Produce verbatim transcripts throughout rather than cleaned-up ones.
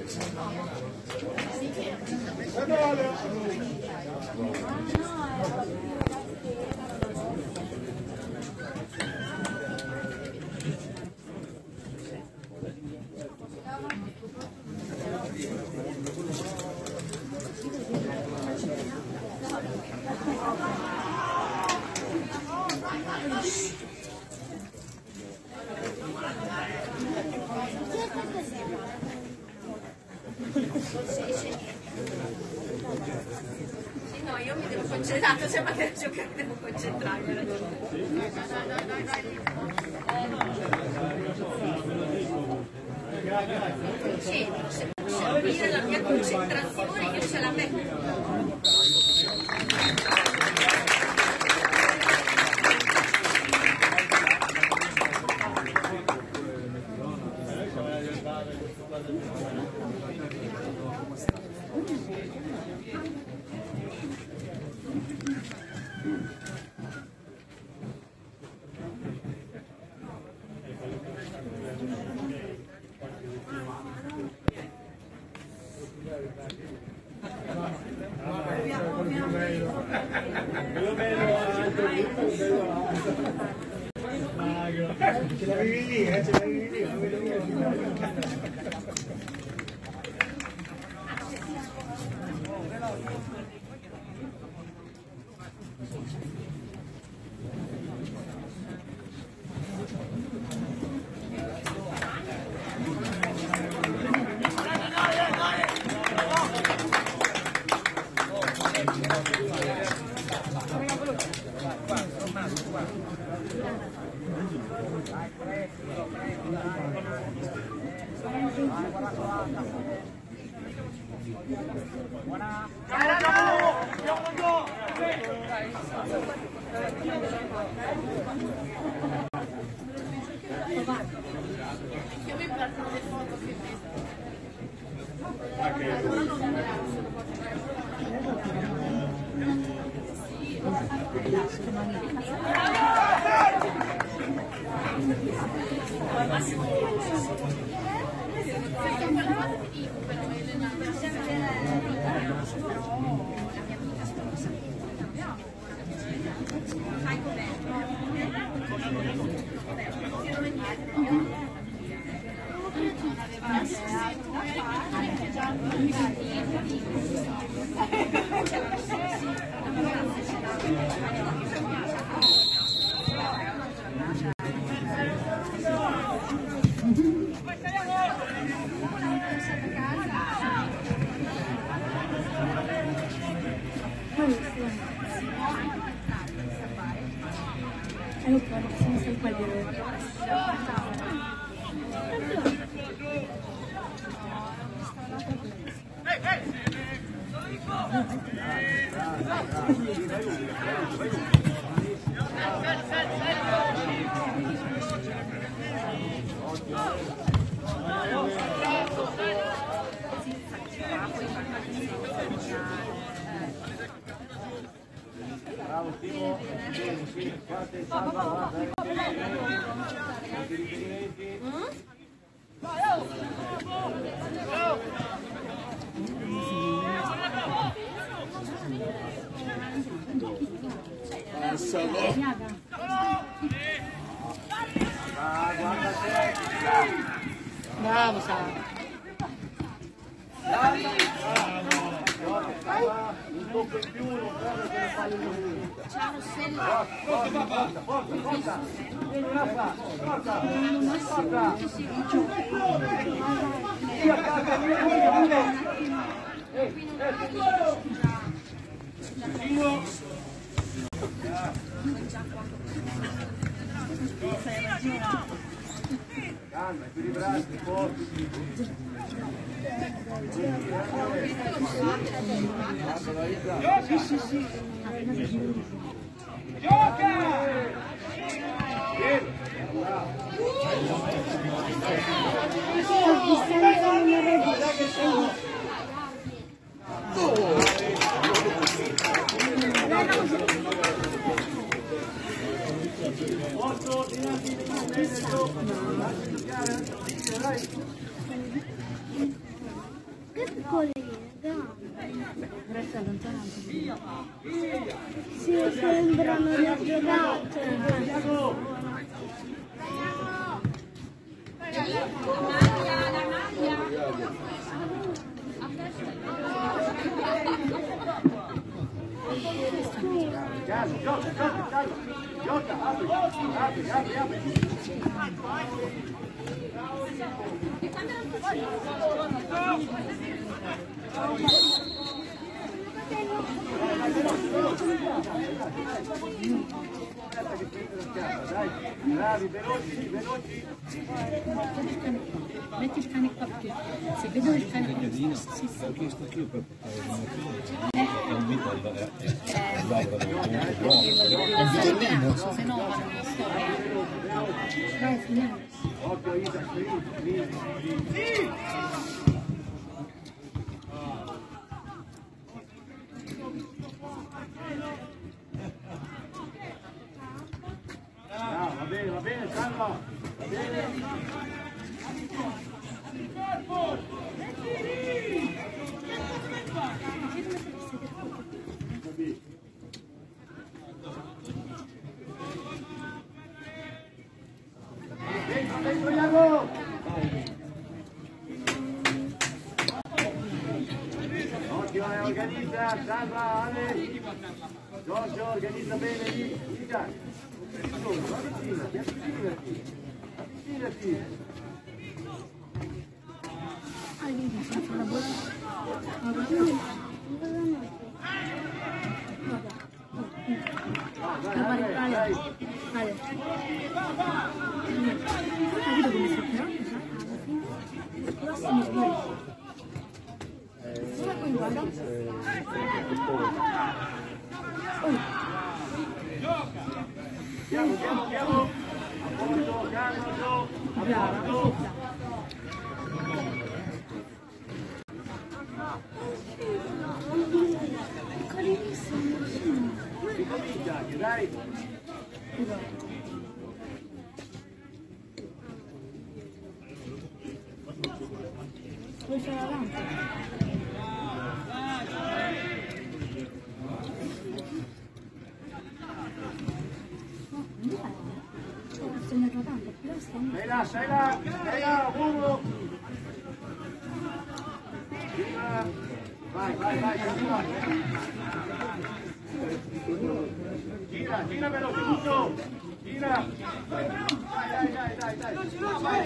No, io mi devo concentrare, se vado a giocare devo concentrarmi. Sì, se servire la mia concentrazione io ce la metto. Ce l'avevi lì, eh? Ce l'avevi lì, la vedo io. Bravo, Sara. Un tocco in più, non credo che la palle in Ciao, Rossella. Porta, porta, porta, porta. Vieni, Raffa, porta, porta. Via, porta, via, via, via. Eh, eh, vicino. Calma, equilibrati, forti. Sì, sì, sì. Gioca! Posso tirarti di bene, lasci giocare, dai. collega. Resta allontanato. Si sembrano le giocate. Gioca, gioca, gioca, gioca, apri, apri, apri, apri. Bravi, veloci, veloci. Metti il cane qua più. Se vedo il cane qua. Sì, sì. Ho chiesto io per portare una figlia. È un vito al lavoro. Se no vanno una storia. Vai, finiamo. Occhio Isa, qui, qui, qui. Ah, va bene, va bene, calma. Va bene. Dentro, dentro, Iago! Occhio, eh, organizza, salva, Ale! Giorgio, organizza bene lì, Ida! Avvicinati, avvicinati! Avvicinati! Ah, lì, faccio la borsa. Guarda. Vai, vai, vai, vai! Vale. Hai visto come si fa? Il prossimo sbaglio. Guarda qui, guarda. Oh. Chiamo, chiamo, chiamo! A bordo, calmo, a bordo! Ricomincia anche, dai! Poi c'è avanti. No, non è. Ho segnato tanto, però stiamo. Stai là, stai là, stai là, uno! Viva! Vai, vai, vai, continua! Gira, gira veloce, tutto! Gira! Dai, dai, dai, dai, dai! Vai!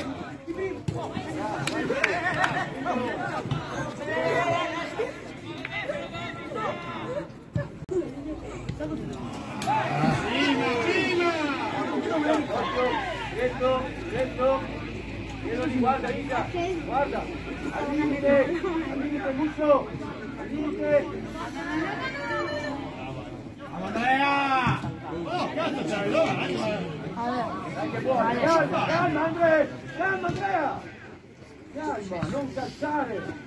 Dentro, dentro! Veloci, guarda, Ida! Guarda! Al limite! Al limite, Musso! Al limite! Andrea! Oh, cazzo c'hai là? Dai che buona! Calma, calma Andrea! Calma Andrea! Calma, non cazzare!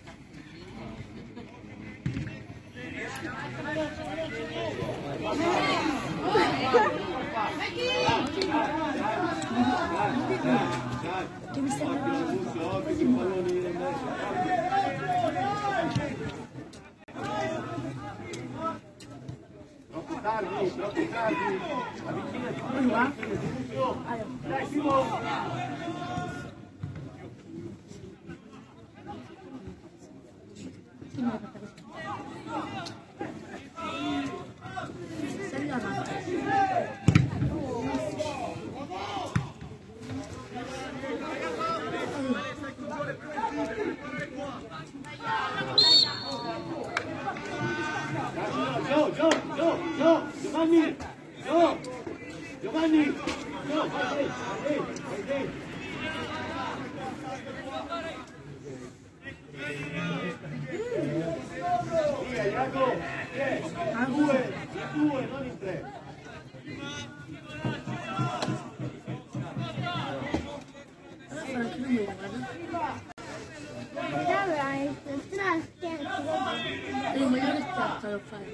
Troppo tardi, troppo tardi! Avvicinati, avvicinati! Dai Simo! Gio, Gio, Gio, Gio, Giovanni, Gio, Giovanni, Gio, vai, vai, vai, vai. Via, Iago, in due, in due, non in tre. Dai, stra scherzo. Devo vedere che cazzo devo fare.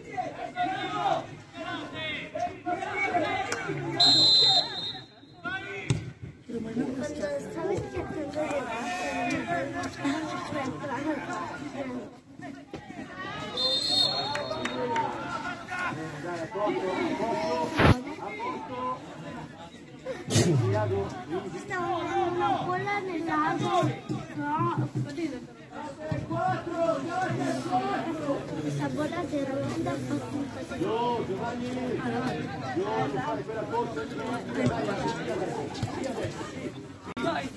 Devo vedere che Quando cazzo. stavo scherzando, Stavo vedendo una bolla nel lago, però questa bolla era lunga fatto Io, Giovanni! Io, devo fare quella corsa di Dai!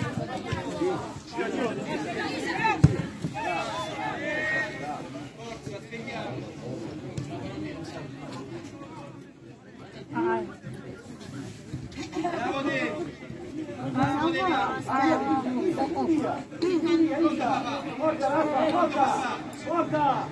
Bravo te! Bravo te! Porta, porta! Porta!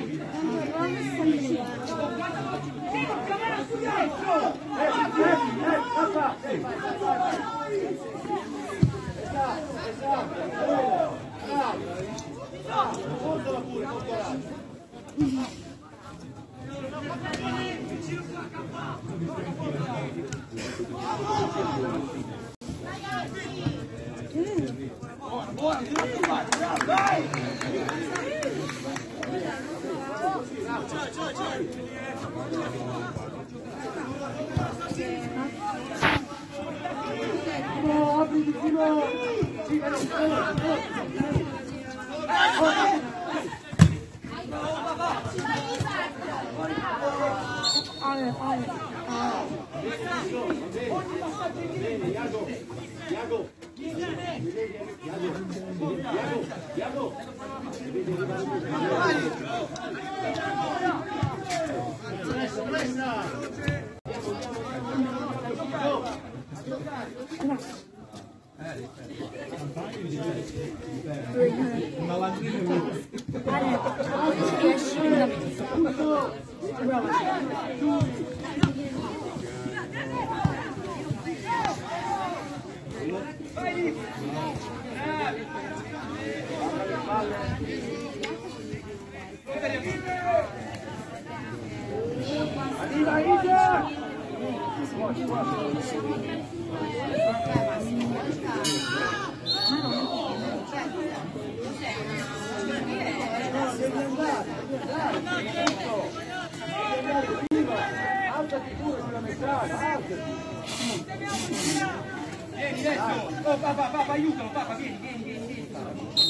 Vieni adesso! Oh papà, papà, aiutalo, papà, vieni, vieni, vieni, vieni, papà.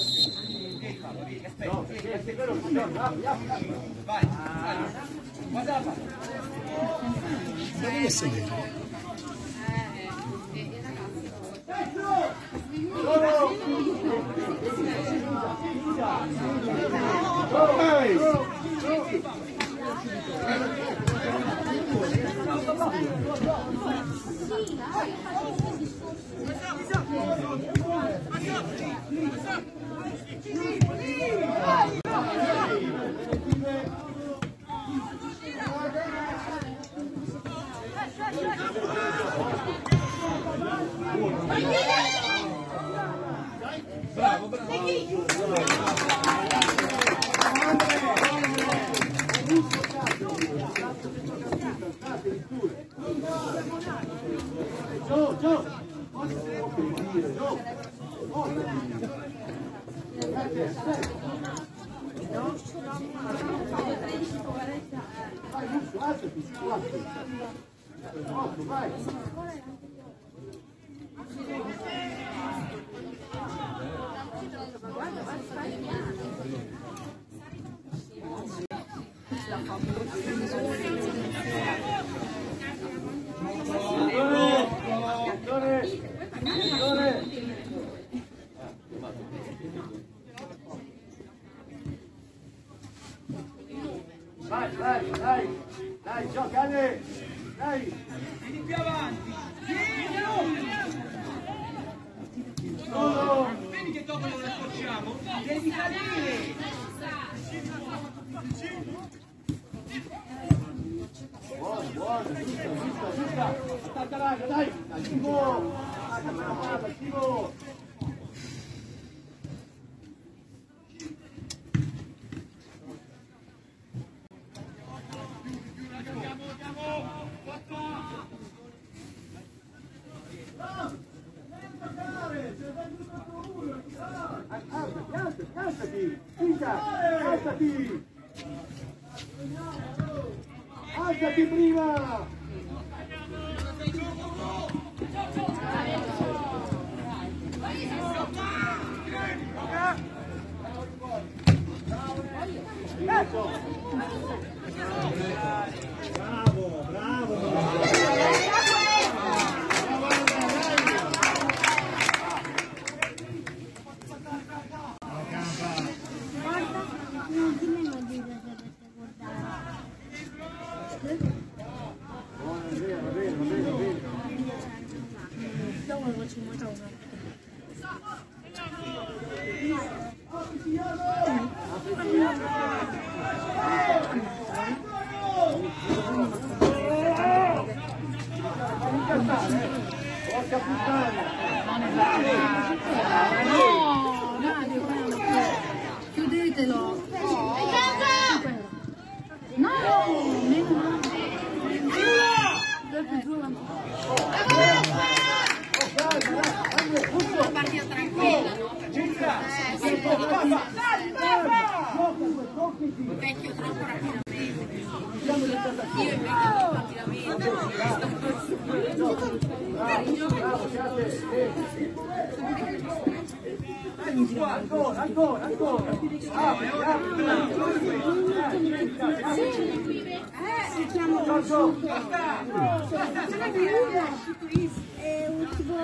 Vieni, papà, vieni, aspetta, vieni, aspetta. Vai, vai. Guarda papà. Dove sedere? Bravo, bravo. Giù, giù! Vai! Vai, vai, dai, dai, giocate, dai! Vieni più avanti! Vieni! Solo! Vedi che dopo non la scocciamo? Devi salire! Buono, buono, giusta, giusta, giusta! Attacca l'aria, dai! Dai, Timo! Attacca la palla, Timo! Alza, alza! alzati! Vinca, alzati! Alzati prima! Bravo, bravo! Porca puttana! No, Mario, chiudetelo. No, meno Una partita tranquilla, no? Vecchio troppo rapidamente. Io invecchio troppo rapidamente. Ancora, ancora, ancora! Apri, apri! si chiama Giorgio! è un tipo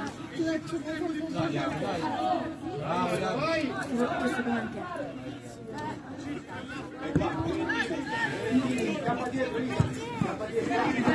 Bravo, dai. questo davanti Scappa dietro, scappa dietro!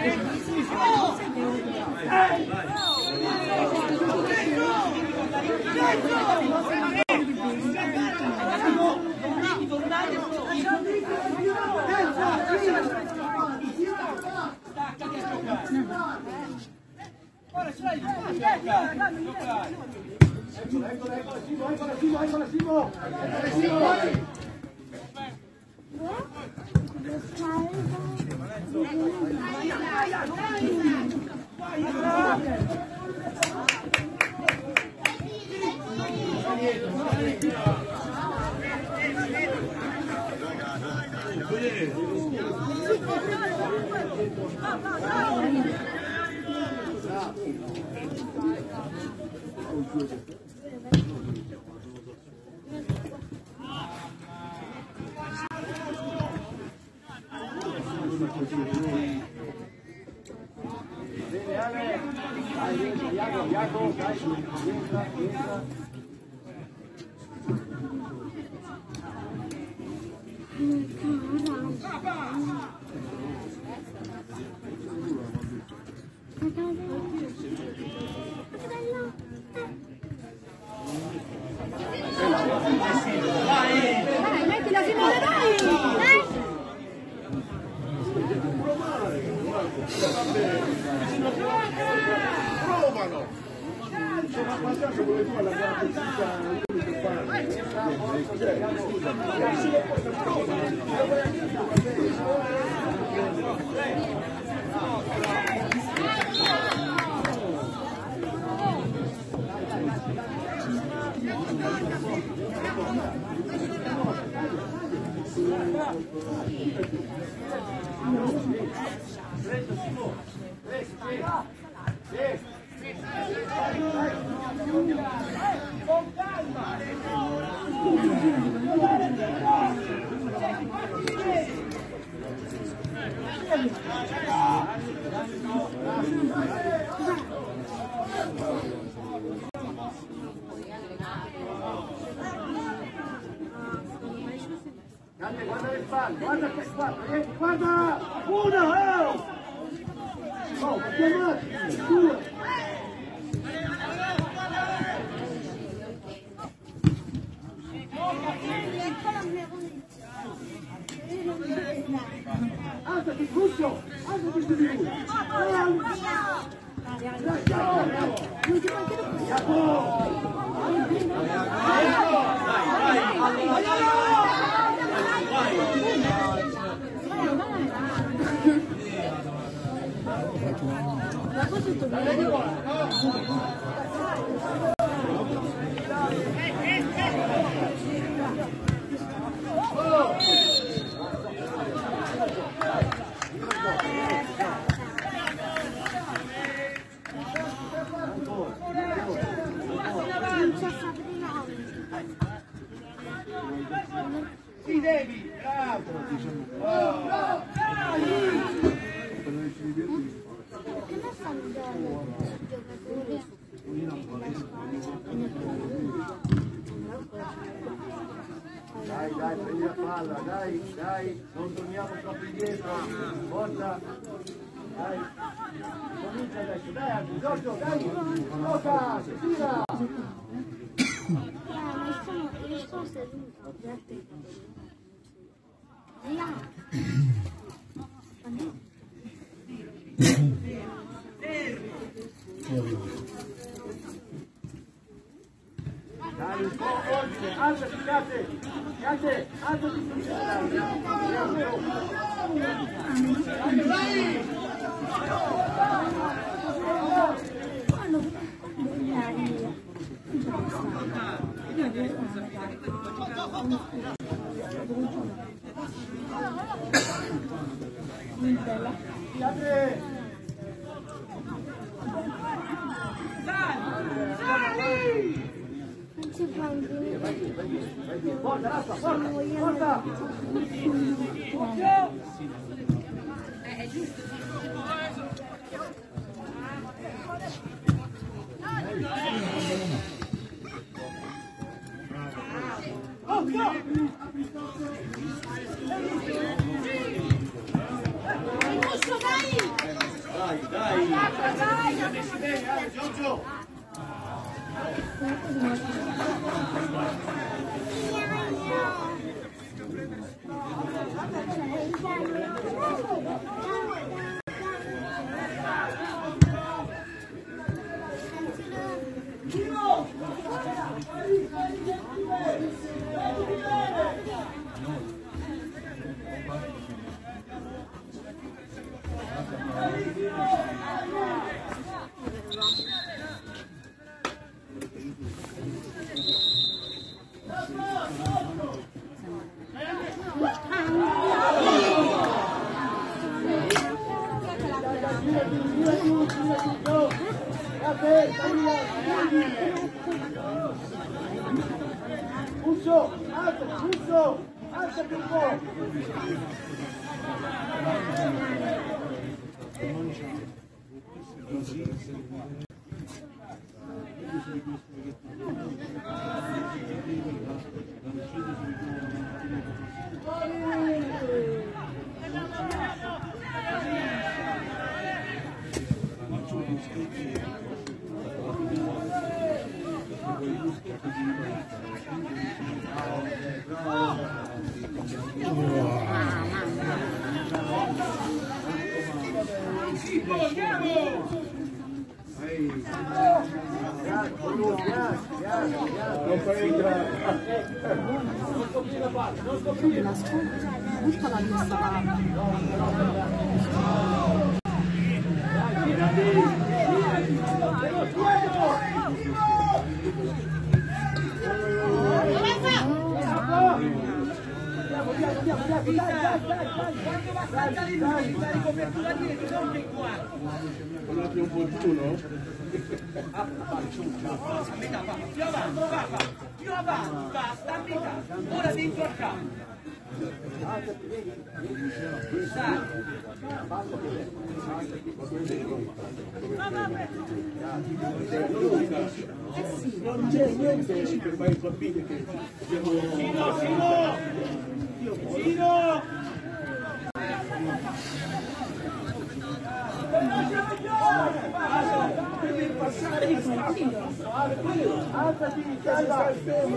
Ora ce l'hai di giocare, giocare. Eccola, eccola, eccola, Simo, eccola, Simo, eccola, Simo! Eccola, Simo, vai! Bene, Ale! Dai, rientra, Iago, Iago, dai, rientra, rientra. dai, mettila Simone, dai dai Provano! Sono passato con le tue alla gara l'unico Preso, Simo! Preso, preso! Con calma! Grande, guarda le spalle, guarda che spalle, guarda! Una! Oh! Oh, chiamati! Due! Alzati, Cuscio! Alzati su di lui! Dai, Jacopo! Sì, devi, bravo! Oh, bravo! Perché non fanno giocatori? Dai, dai, prendi la palla, dai, dai, non torniamo troppo indietro, forza, dai, comincia adesso, dai Angelo, Giorgio, dai, gioca, tira! Ah, ma sono, io sto seduto, guardate. Là. Dai, un po' ordine, alzati, Cate, Cate, alzati, dai, dai! Cate! Non si fa un video. Forza, Raffa, forza, forza! È giusto. Oh, no! Dai, dai! Dai, messi bene, eh, Giorgio! Pulso, alza, pulso, alzati un po'. Non fai entrare. Non scoprire la parte, non scoprire. La scusa, butta la messa parte. Quando va a saltare lui, sta in copertura dietro, non che qua. Non è più opportuno? A metà, va, più avanti, va, va, più avanti, va, sta a metà, ora dentro al campo. Dai. Non c'è niente per fare i bambini che devono... Sino, Sino! Sino! Devi passare il spazio! Alzati, calma!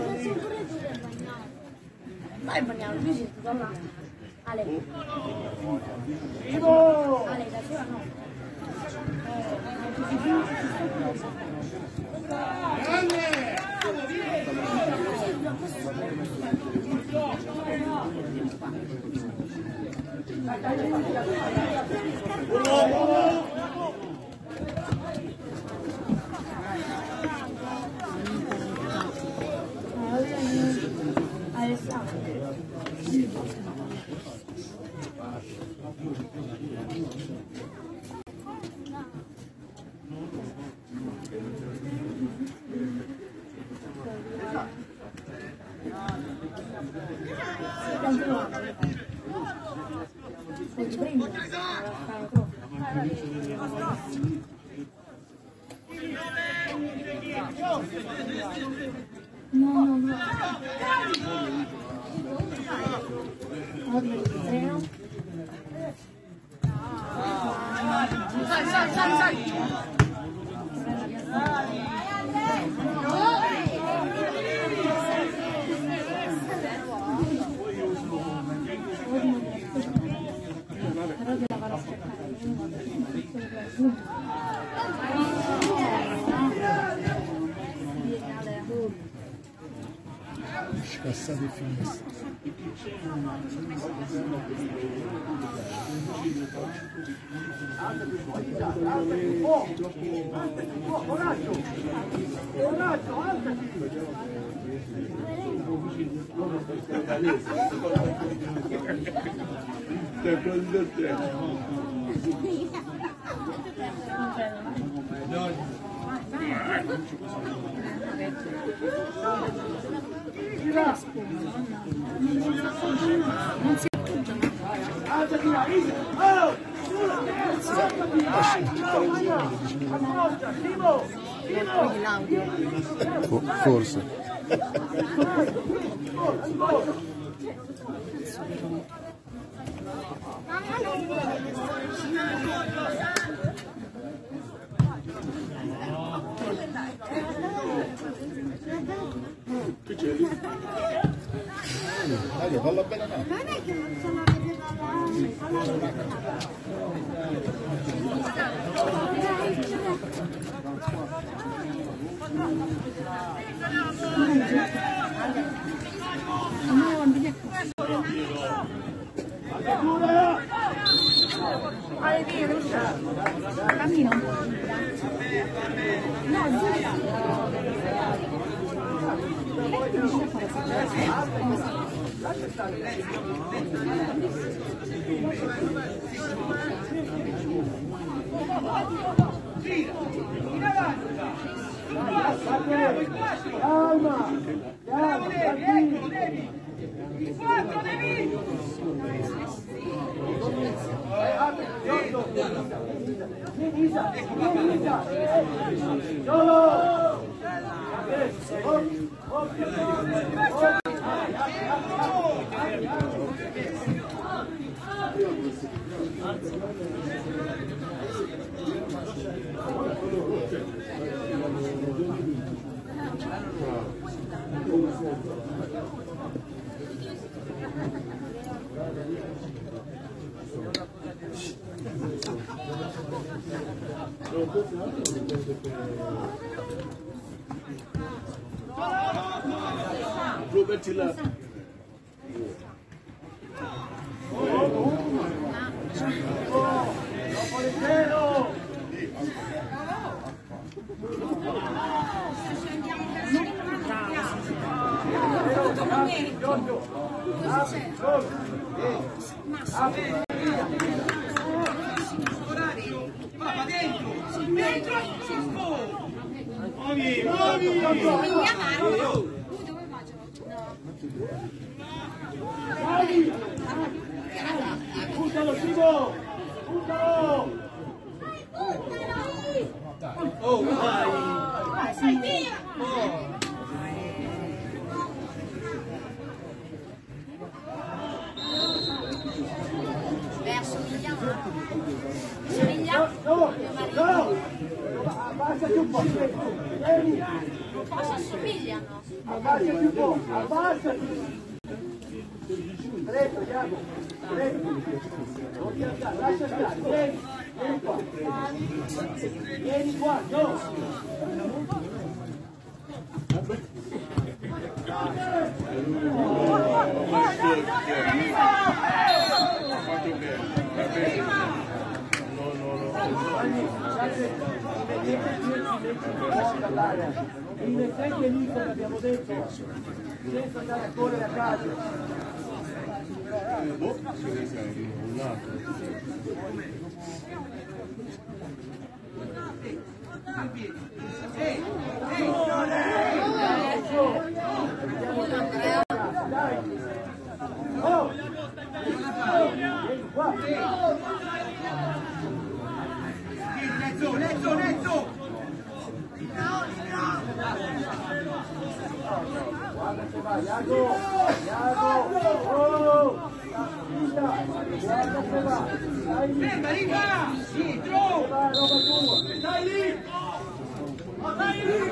Dai, parliamo, lui si sta là. Ale. Simo! Ale, da sola no. Grande! No, no, no. Sai, sai, sai, sai. Scassate il finestra. Coraggio! Coraggio, alzati! Stai prendendo il tempo. Non si appoggiano. Alzati là, Isa! Oh! Alzati! Appoggia! Simo! Simo! Forse. Che c'è lì? Dai, falla bene là. Non è che non sono cammino un po'. No, gira. Calma! Bravo Devi, eccolo Devi! Il quattro Devi! Metti là. Va dentro! Dentro! Muovi! Muovi! Puntalo, Simo! Puntalo! Oh, vai! Vai, via! Verso Migliano. Migliano. No, no! Abbassati un po'! Vieni! Cosa assomigliano? Abbassati un po'! Abbassati! Stretto, Iago! Stretto! Non ti alzare, lascia stare! Vieni! Vieni qua! Vieni qua! No! In effetti è lì come abbiamo detto, senza andare a correre a casa. Dai, Dai, Iago, Iago, oh, guarda se va, dai lì. Ferma, arriva! Dietro! Va, roba tua, dai lì! Dai lì!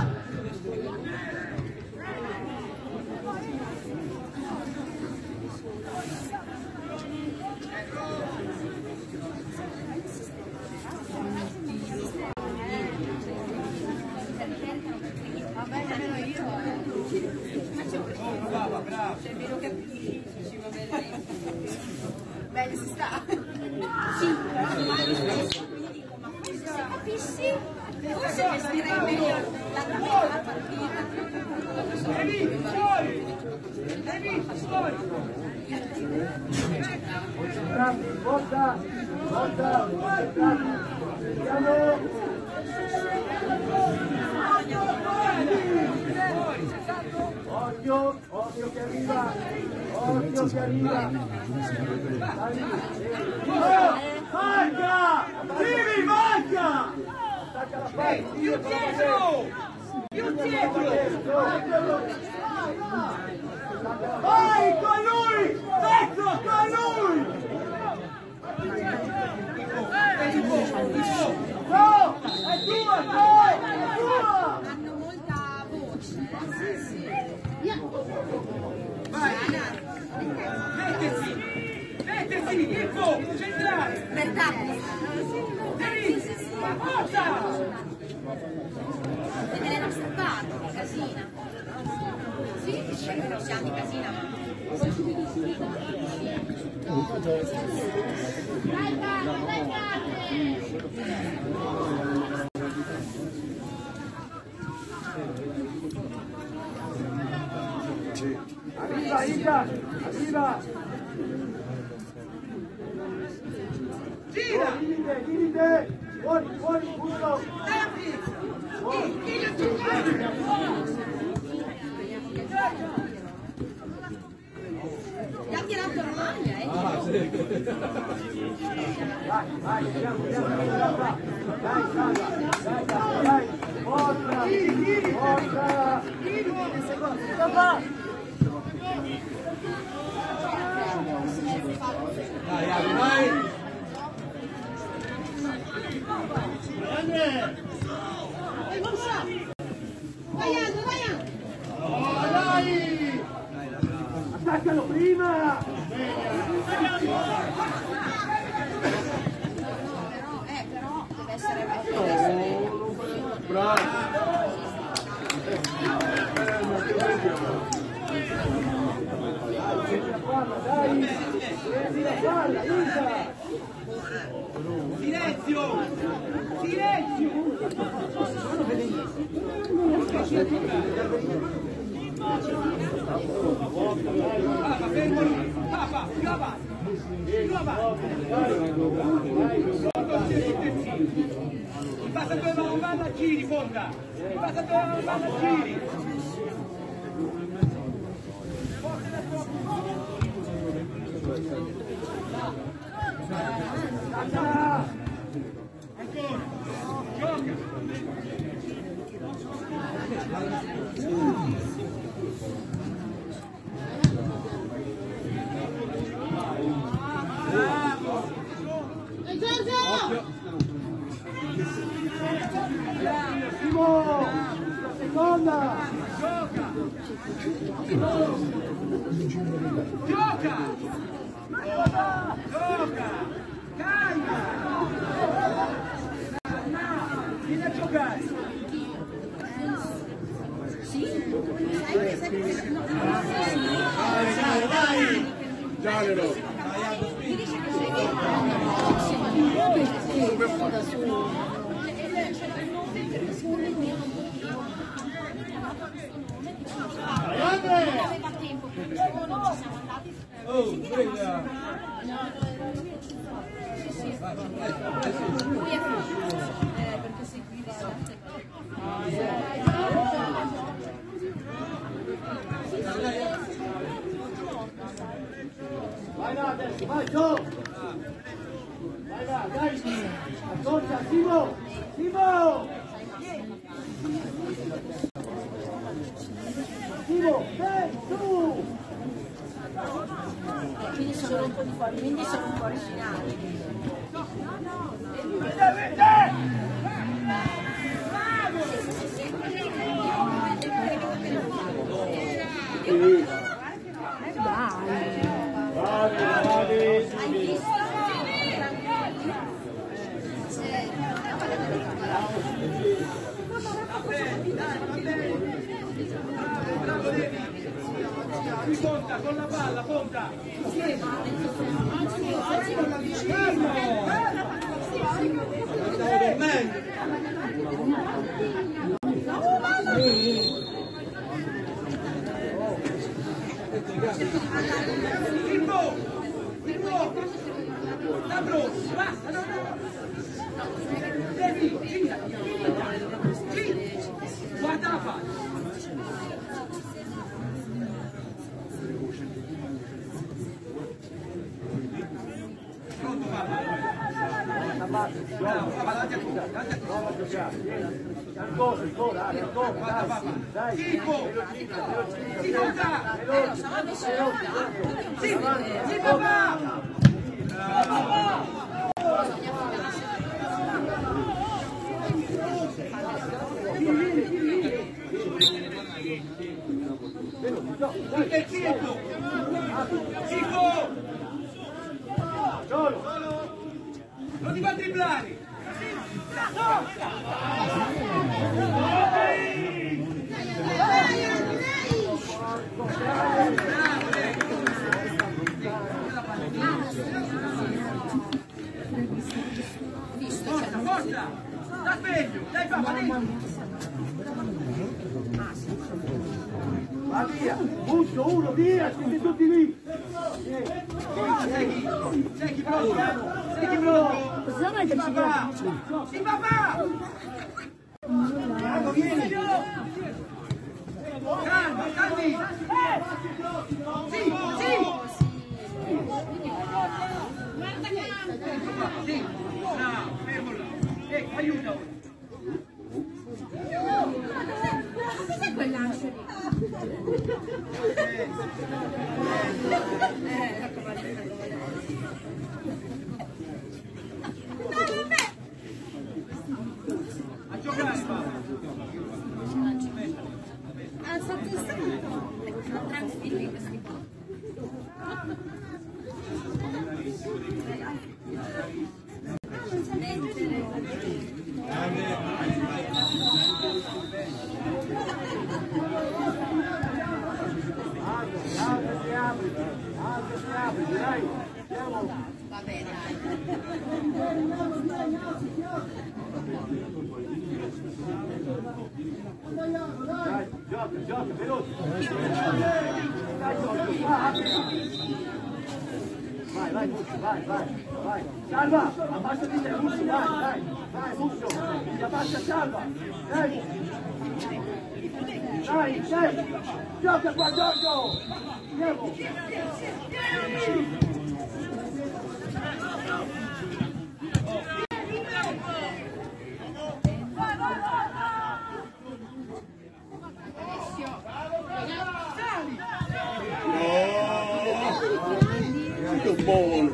Brava, brava! C'è vero che ci va bene. Bene, si sta. Sì, però ormai spesso quindi dico, ma forse se capissi, forse gestirei meglio la la partita. Devi, fuori! Devi, fuori! Bravi, porta, porta, bravi, andiamo! Occhio, occhio che arriva, occhio che arriva. Oh, manca! Vivi, manca! Attacca la palla. Più dietro! Più dietro! Vai con lui! Mezzo con lui! No! È tua, no! È tua! Hanno molta voce. Vai! Mettesi! Mettesi! Dietro! Centrale! Bertacchi. Devi! Forza! È nella nostra parte, casina. Sì, dice che siamo di casina. Dai, dai, dai, Arriva, Ida! Arriva! Gira! Limite, limite! Fuori, fuori, punto! Gli ha tirato la maglia, eh? Vai, vai, andiamo, andiamo, andiamo! Dai, Sandra! Dai, dai, dai! Forza! Forza! Forza! Dai, Iago, vai! Attaccalo prima! Però, eh, però deve essere bello. Dai! Prendi la palla, Isa! Silenzio! Silenzio! Papa, fermo lì! Papa, più avanti! Più avanti! Il passatore non va da giri, Fonda! Il passatore non va da giri! Simo! La seconda! Gioca! Gioca! Gioca! Caglia! Vieni a giocare! Sì? Sai, sai che no. Dai, dai! Gianelo! Mi dice che sei vivo. Perché sono da solo? Non aveva tempo per il giorno, ci siamo andati. Oh, quella! Sì, sì. Lui è finito, eh, perché seguiva Vai là adesso, vai Gio! Vai là, dai! Ascolta, Simo! Simo! Simo, dai! sono un po' di fuori, quindi sono un po' originali. Conta con la palla, conta! Filmo! Filmo! Dabro! Basta! No, no! Devi! Gira! Gira! Guarda la palla! Ancora, ancora, ancora, dai, Tipo! Si conta! Si, si papà! Il quieto! Tipo! Solo! Non ti fa dribblare! Forza, forza! Sta sveglio! Dai papà, dai! Va via! Busto, uno, via! Siete tutti lì! Sei chi? Sei chi pronto? Sei chi pronto? Possiamo metterci Papà! Sì papà! Bravo, vieni! Calma, calmi! Sì, sì! Sì, bravo, fermo là! Ecco, aiuta ora! Cos'è quel lancio lì? A giocare, papà! Ah, sotto il santo! Sono tranquilli questi qua. Va bene, Dai, gioca, gioca, veloce! Vai, vai, Muccio, vai, vai, vai! Salva! Abbassa di te, Muccio, vai, dai! Vai, Muccio! Abbassa, salva! Dai! Dai, dai! Gioca qua, Giorgio! Andiamo! Muito bom.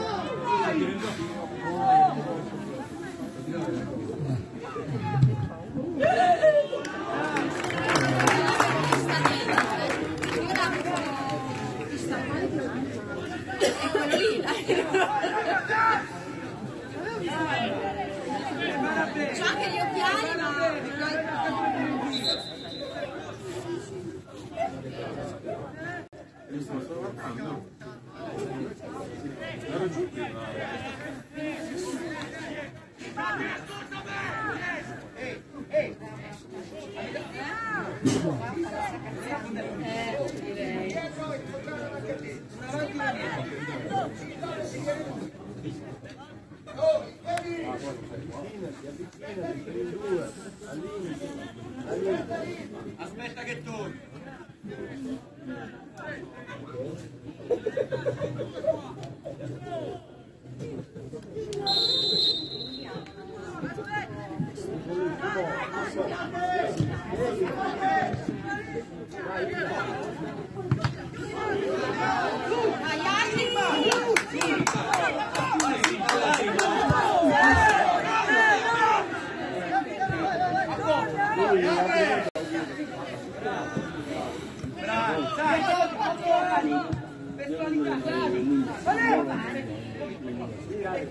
c'ho anche gli occhiali, ma Aspetta che torni. Dai, altri!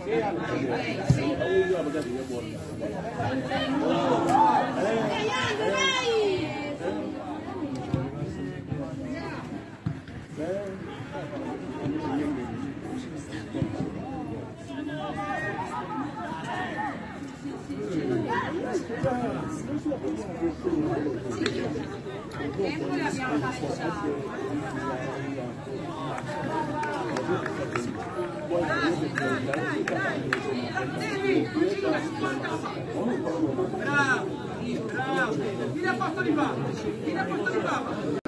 Bravo, bravo, vieni a posto di papà, vieni a posto di papà.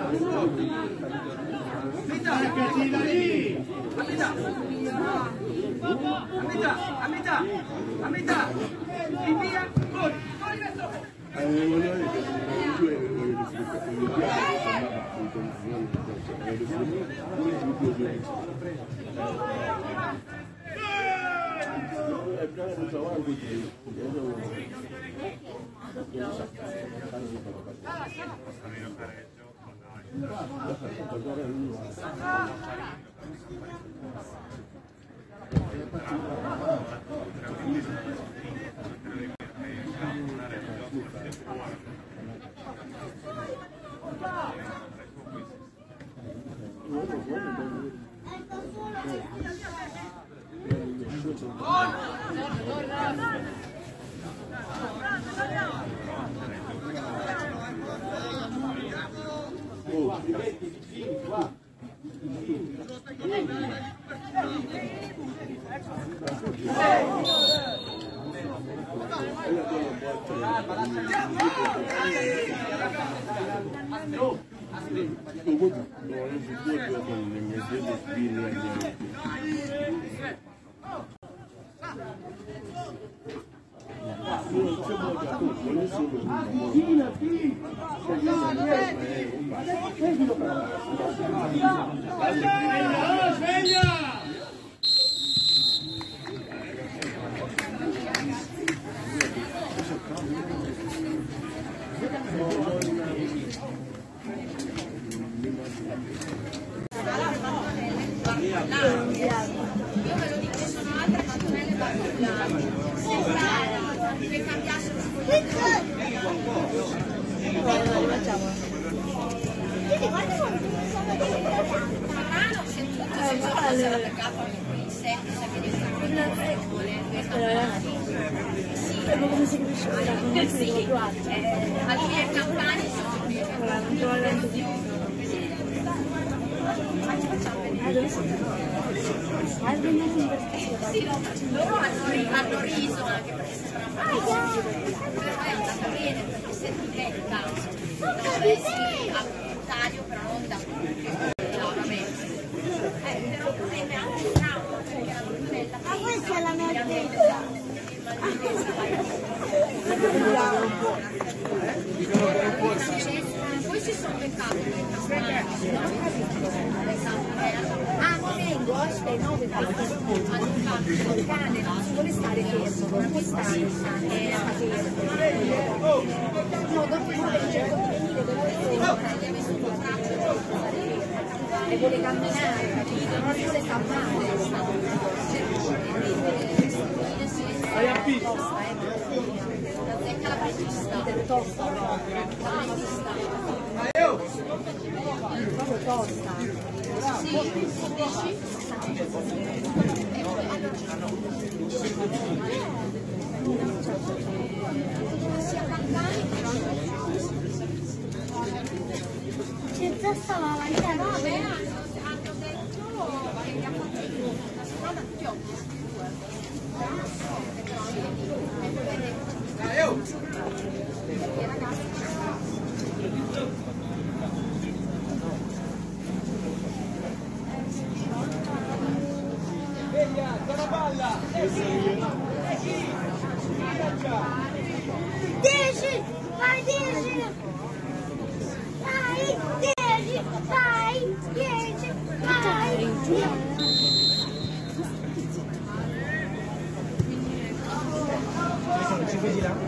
Metà, a metà, a metà, a metà, a metà, e via, fuori, fuori verso. Loro hanno riso anche perché sembrava però è andata bene perché se tu diretta dovresti volontario però non da no vabbè eh però potrebbe anche un trauma perché la brunetta ma questa è la mia poi si sono beccati ah non è in ghost e no hanno fatto il cane vuole stare fermo non puoi stare no dopo e vuole camminare capito non vuole stampare Vai a P. la zecca la precisa del tosto proprio tosta sì c'è già stava avanti a noi hanno detto che abbiamo fatto una strada più dieci vai dieci vai dieci vai dieci vai Ci vedi là?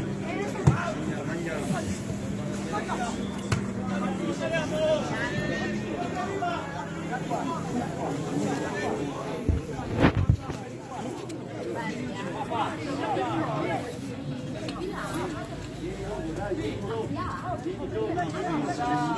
Guardate! dai, vieni tu. Vieni tu.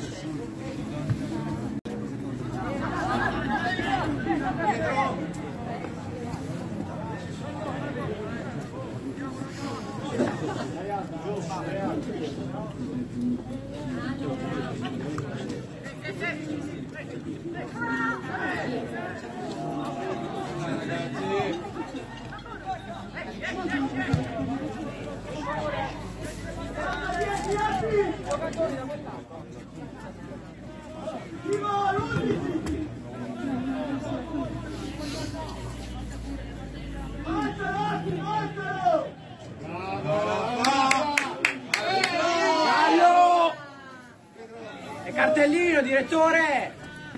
E cartellino, direttore!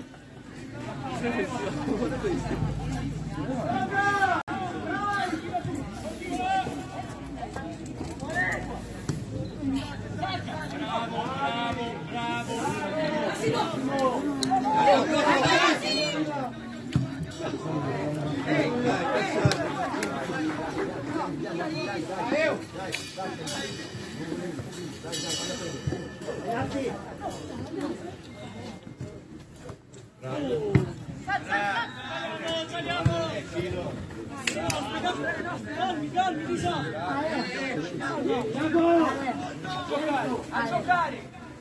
A giocare!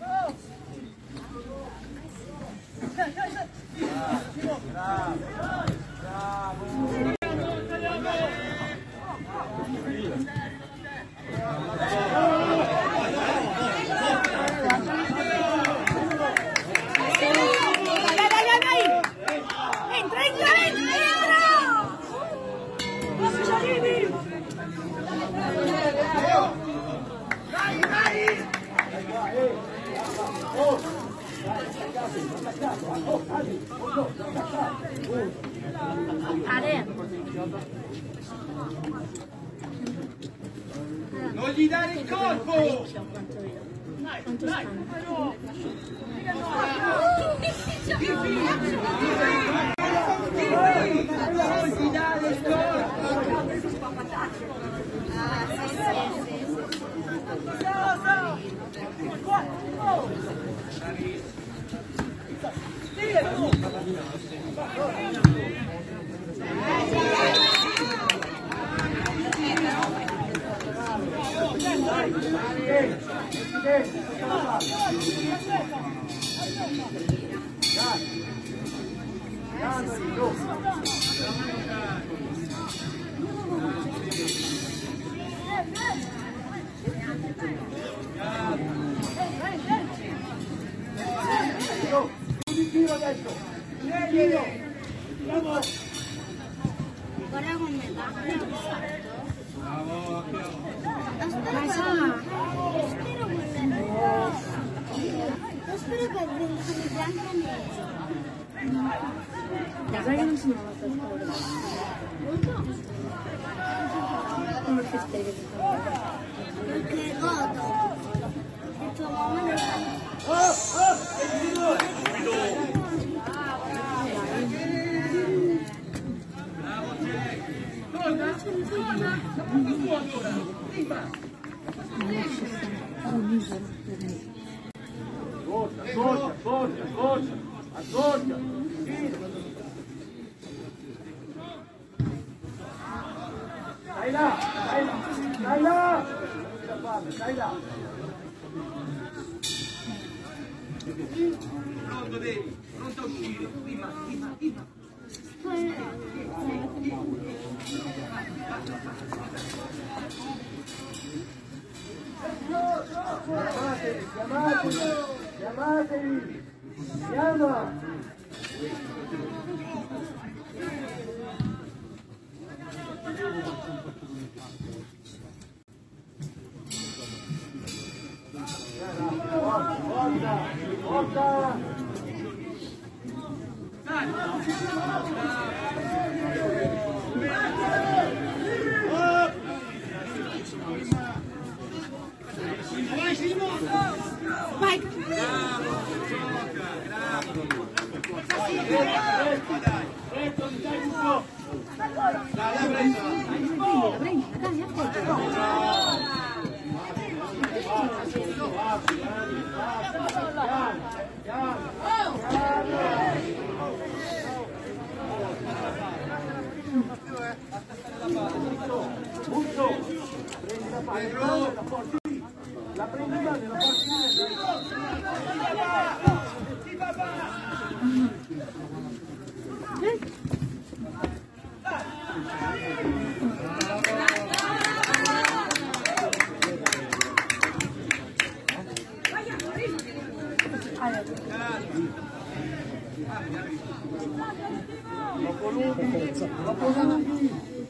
Non gli dare il colpo! Quanto stanno? Non gli dare il colpo! Guarda come va. Ma sa, Spero che spero che vengano bianca e nera. da sai che non sono molto scuola. Come si spiega? Perché godo. E tua mamma ne fa. Ascolta, ascolta, ascolta, ascolta. Stai là, stai là, stai là. Stai là. Pronto devi, pronto a uscire, prima, prima, prima. Chiamatevi, chiamatevi, chiamatevi. Chiama. Porta, porta. Vai! Prendi, dai, aspetta. prendi male, la porti Dopo lui, dopo lui.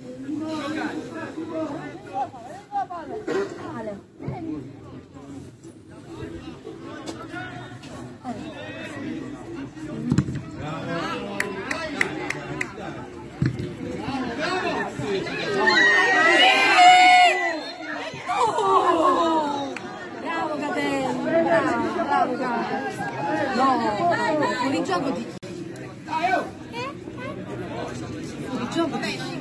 Bravo Capello, bravo, bravo Capello. No, fuori gioco di chi? Fuori gioco di chi?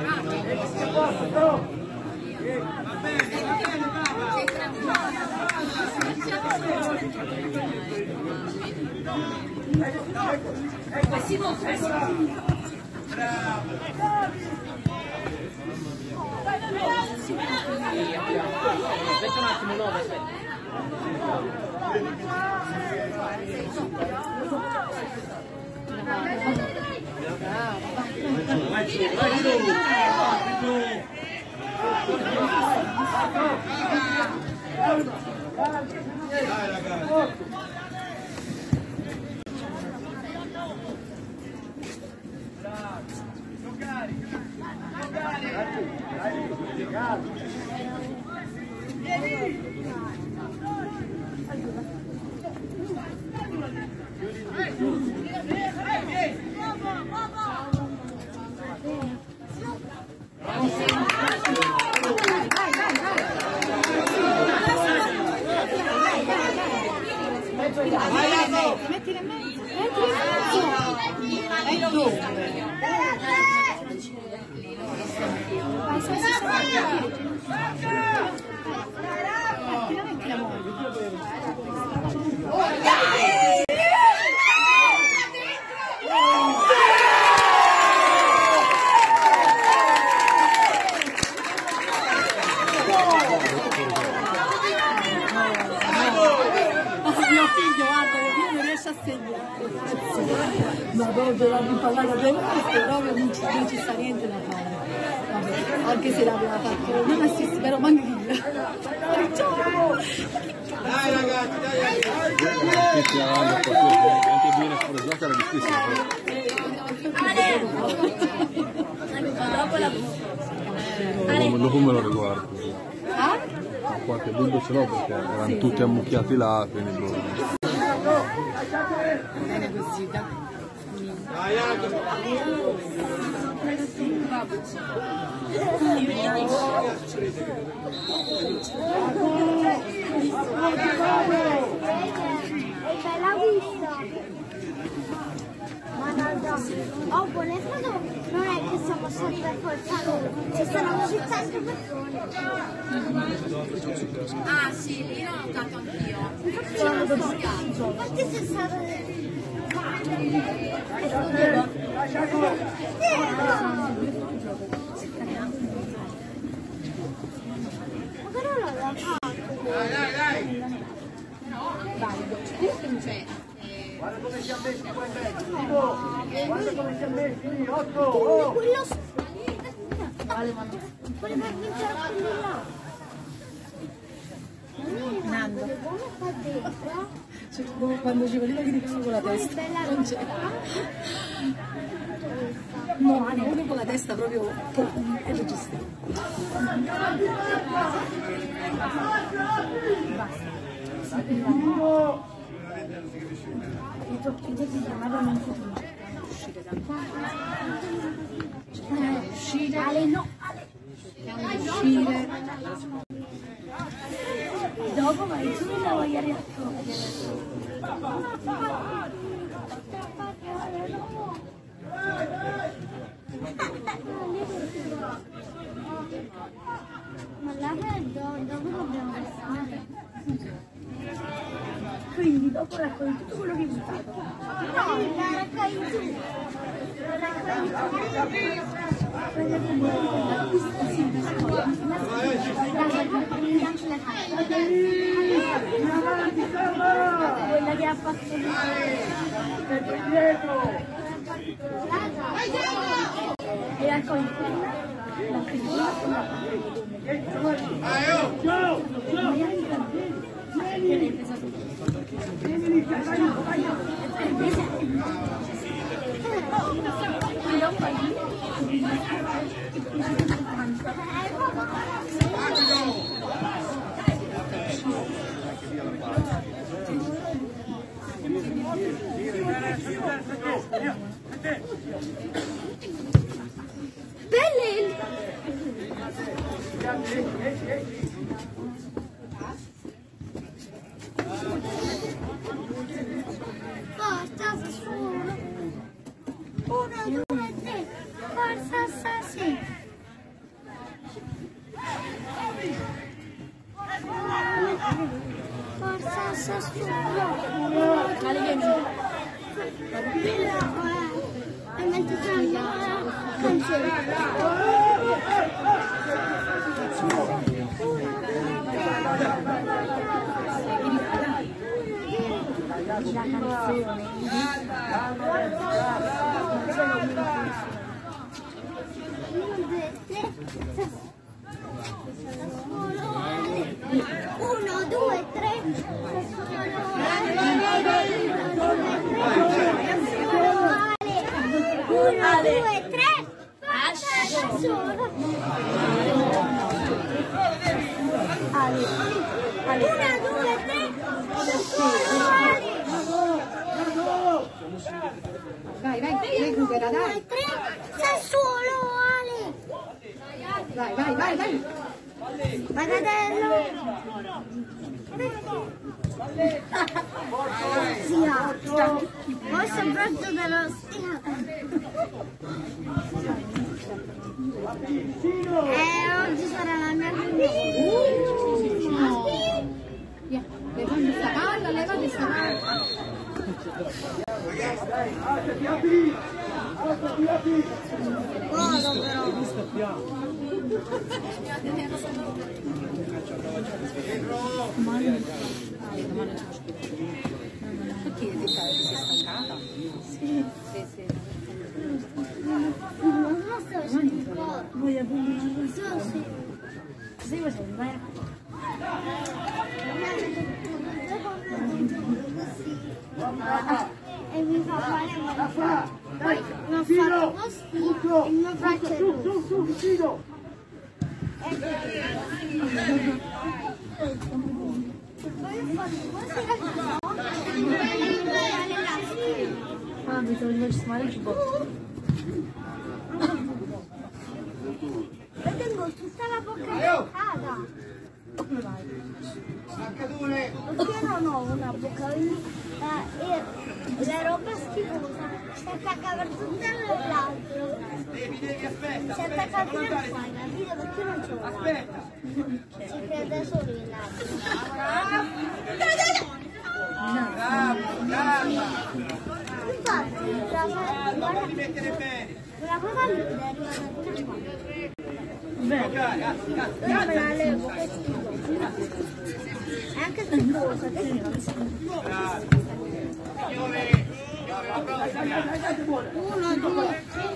Aspetta un attimo, no, aspetta. Vai su, vai su, vai su. Dai ragazzi. Metti in mezzo, metti in mezzo. E dove? Vai, vai, mio figlio, guarda, io non riesco a segnare. Ma proprio la impallata del resto, proprio non ci, non ci sta niente da fare. Vabbè, anche se l'aveva fatto, non assiste, però manca chi. Dai ragazzi, dai Tutti avanti, anche bene fuori gioco era difficile. Dopo la Dopo me lo riguardo. Qualche dubbio ce l'ho perché erano sì, tutti ammucchiati là, quindi boh. bene così, dai. Dai, bella vista. Ma oh, Bonefato non è che siamo stati per forza loro, ci sono così tante persone. Ah sì, lì l'ho notato anch'io. Infatti sei stato... Ma però non l'ha fatto. dai, dai, dai. Cioè, Guarda come si è messi qua in mezzo, guarda come si è messi lì, otto, oh! Quello... Voleva vincere quello là. Nando. Come fa dentro? Quando ci voleva che ricavo con la testa. Non c'è. No, uno con la testa proprio è giusto. I tocchi di chiamata non si finisce. Uscire. Uscire. Ale no. Uscire. Dopo vai su e la voglio riaccogliere. Ma là dopo dobbiamo passare. Quindi dopo raccogli tutto quello che hai buttato. No, la raccogli tu. La raccogli tu. ha fatto Dietro! e raccogli quella, la chiusura. Ciao! Ciao! Belli! Forza Sassuolo! Uno, due, tre! Forza Sassuolo! Forza Sassuolo! E mentre canta la canzone. La canzone. Uno, due, tre. Uno, due, tre. Solo. Ale. Ale. Uno, due, tre. Vai, vai, recupera, dai. Sassuolo, Ale. Vai, vai, vai, vai. Vai, fratello. Zia, forse il braccio dello zia. Eh, oggi sarà la mia No. Via, levate sta palla, levate sta palla. cosa però. Perché ti sai che sei stancata? Sì. Sì, sì. Non so se facendo un po'. Voglio prendere una cosa. Sì. Stai facendo, vai. E mi fa male male. Poi mi ha fatto così, il mio braccio è rosso. E poi ho fatto così, Ah, mi sono messo male il giubbotto. e tengo tutta la bocca bloccata. Come vai? Perché non ho una bocca, quindi eh, e la roba schifosa si attacca per tutto l'altro. Devi, devi, aspetta, Si attacca fino a qua, capito? Perché non c'è una. aspetta. Si crede solo in l'altro. Bravo, brava. Infatti, la guarda, Devi mettere bene. quella cosa lì è arrivata fino a qua. Ok, cazzo, cazzo, Io me la levo, che schifo. È anche schifosa, che schifo. Signore, signore, la prossima. Uno, due, tre.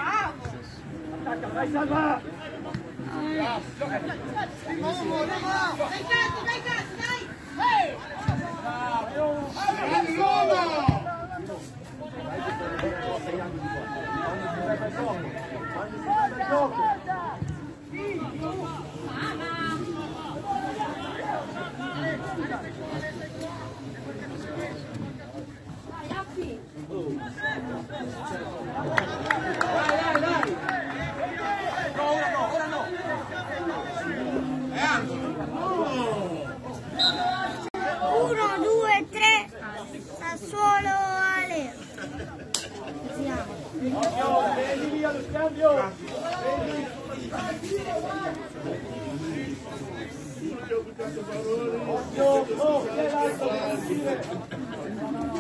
Vai, salva! Uno, due, tre. Sassuolo, Ale. Siamo. Prendi via lo scambio! Occhio, oh, che è l'altro da uscire!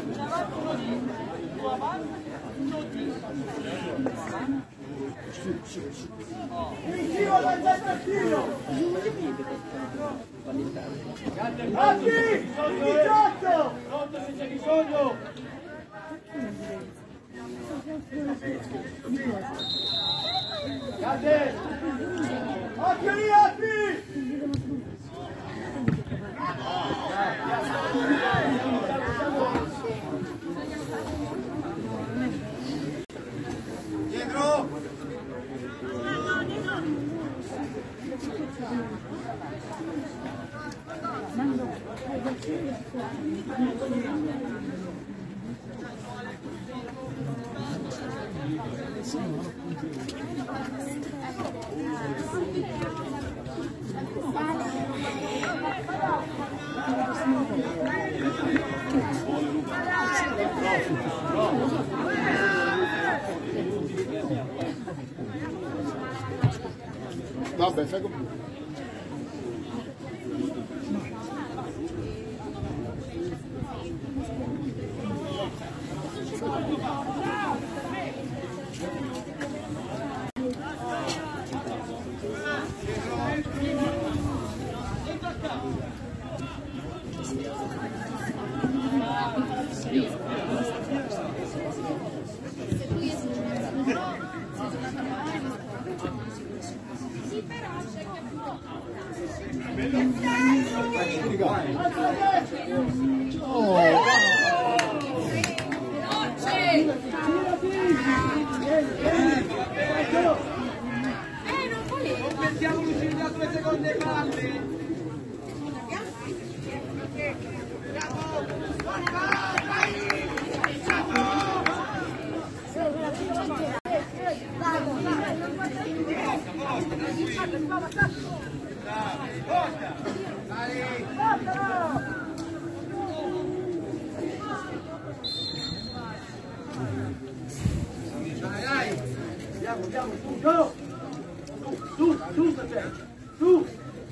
Tiro dal centrino! Apri! diciotto! sotto se c'è bisogno. Grande! Occhio lì, Alpi! Dietro! Vabbè, fai come... Mettiamo l'uscita da due seconde palle. Andiamo, andiamo, su, go! Su, su, su, su!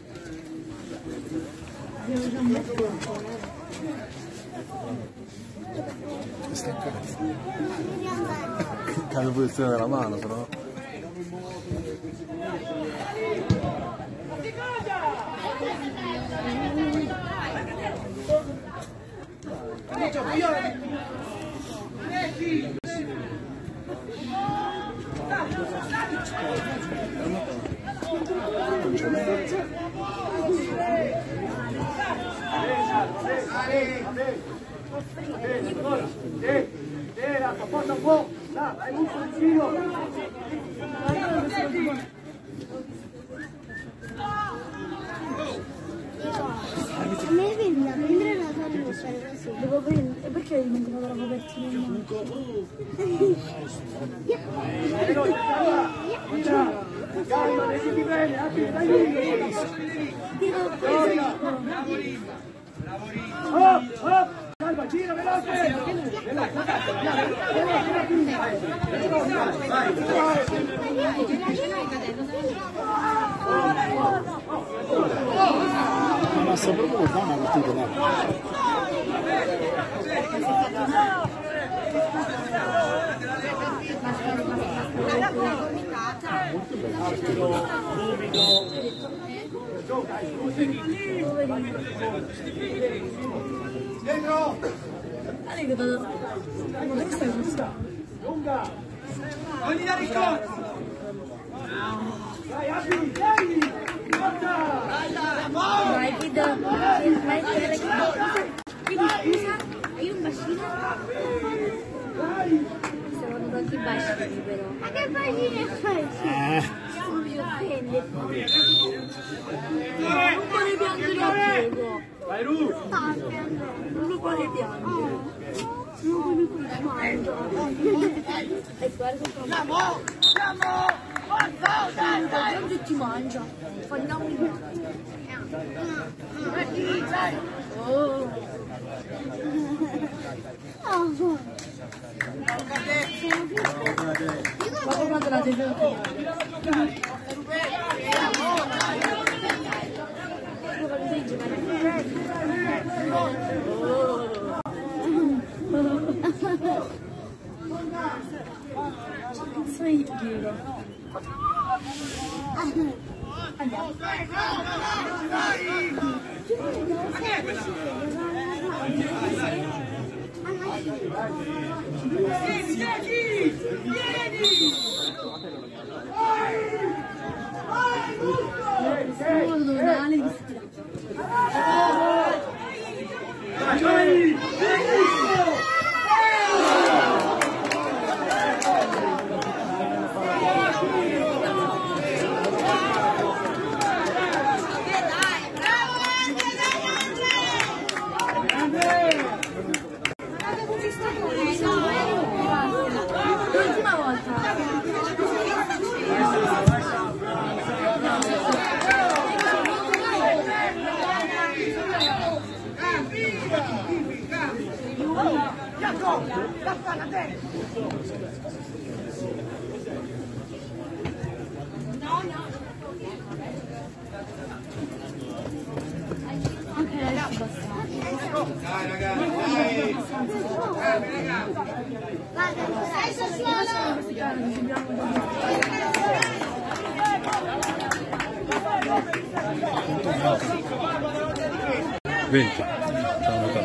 Cambia posizione della mano, però. Porta un po', là, hai molto vicino. A me viene da prendere la tua devo fare così. Devo prendere, perché devi mangiare la copertina? Calma, mettiti bene, anche dai lì. Hop, hop, calma, gira veloce. Ma sta proprio fa una partita, dai. Dentro! Lunga! Non gli dare il corso! Dai, apri, dai! Forza! Vai, Guido. Vai, Guido. Quindi, scusa, hai un bacino? Stiamo andando anche i bacini, però. Ma che bacini fai? Non mi offende. Non vuole piangere a Diego. Vai, Ru! Non lo vuole piangere. Non vuole più mangia. E guarda come... Andiamo! Andiamo! Forza! Dai, dai! Oggi ti mangia. Andiamo in... Oh! Oh! Ma guardate la televisione. Sei giro. Andiamo. Ma che è quella? Vieni, Jackie! Vieni! L'ultima volta. Dai ragazzi, dai! venti. Siamo a metà.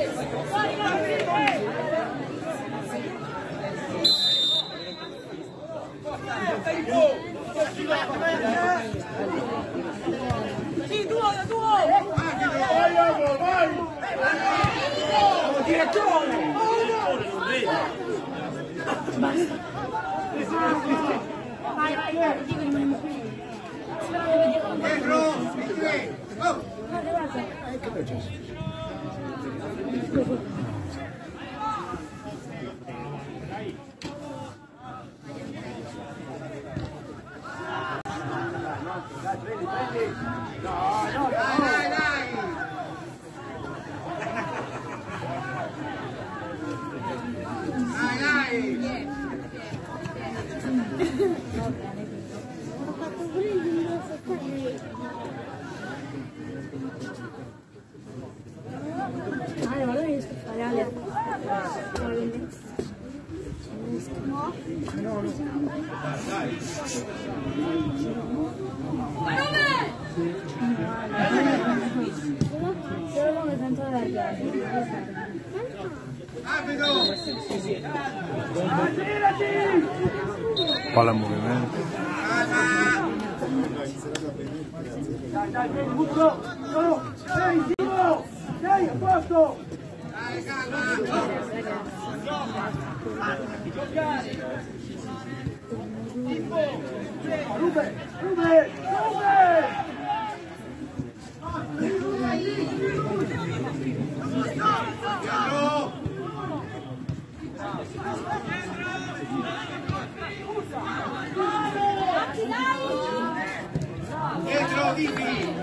Sì, duo, duo! Vai, vai, vai! Direttore! Basta. Vai, vai, vai, dico rimaniamo qui. Dietro! Oh! Guarda, guarda. Che processo? Dai, dai! Dai, dai! Ho fatto pure il video sottile. Ale, ma non riesco a fare Ale. Solo come tanto la Rapido! Palla in movimento. Dai, dai, vieni, Mucco! No! Sei, Timo! Sei, a posto! Dai, calma! Rube! Rube! Rube! Dietro! Dietro, Vivi!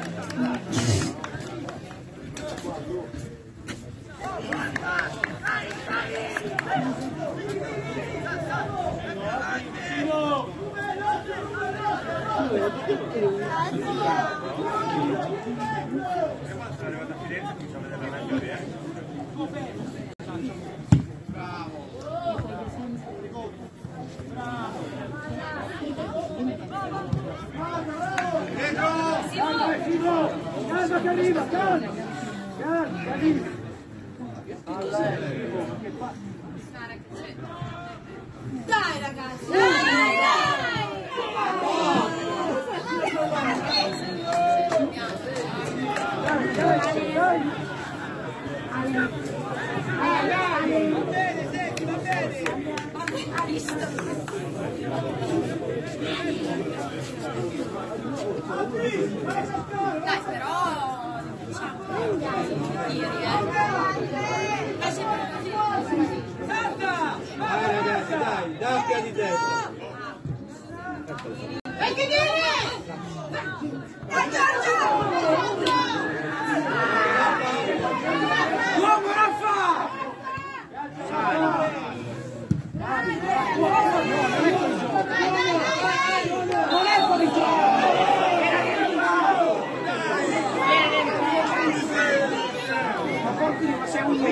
Calma che arriva, calma! Calma, che arriva! Dai ragazzi! Dai, dai, Dai, dai! Va bene, senti, va bene! Ha visto? Dai, però diciamo ieri, eh. È sempre così. Salta! Vai ragazzi, dai, davanti a di destra! Vai che viene! Dai, Giorgio! Uomo Raffa! Non è Ma sei un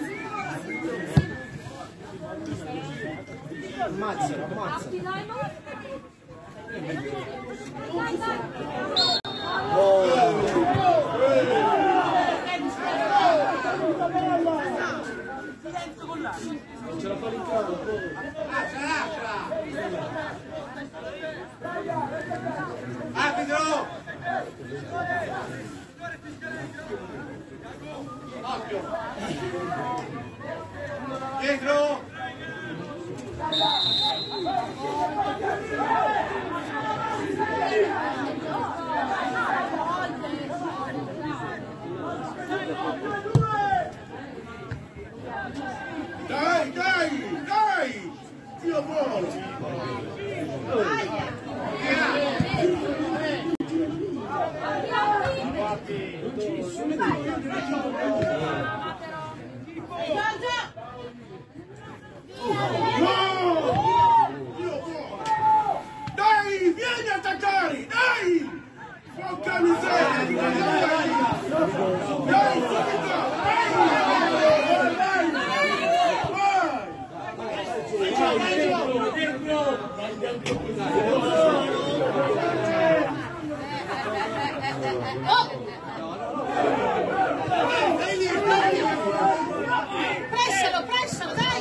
Ammazzalo, ammazzalo! Non ce la fa Riccardo. Lascia, lascia! Arbitro! Occhio! Dietro! Dai, dai, dai! Dio buono! Dai, vieni a attaccare, dai! Porca miseria! Dai, dai, subito! Pressalo, pressalo, dai!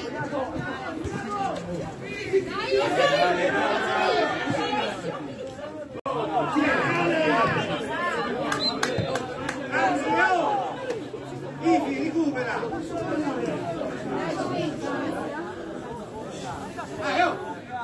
Ivi, recupera! Vai, oh!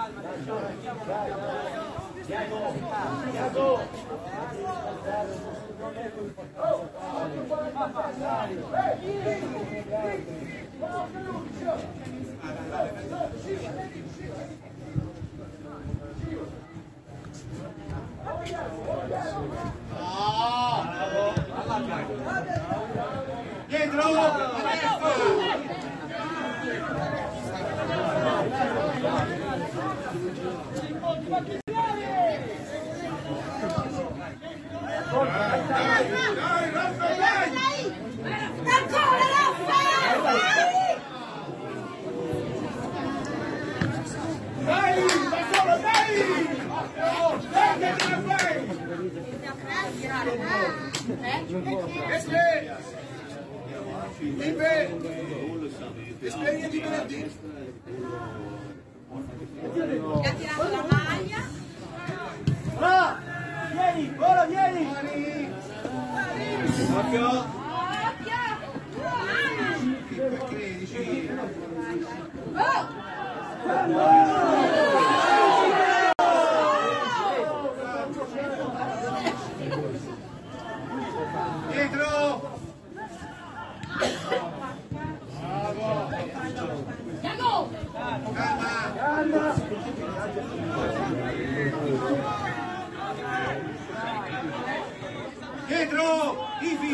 Dietro! Ancora Raffaele! Dai, da solo, dai! Dai, che ce la fai! Esperi! Libe! Esperi di venerdì! Ti ha tirato la maglia. Ora! Vieni! Ora vieni! Occhio! tredici! Dietro! Calma! Dietro! Ivi!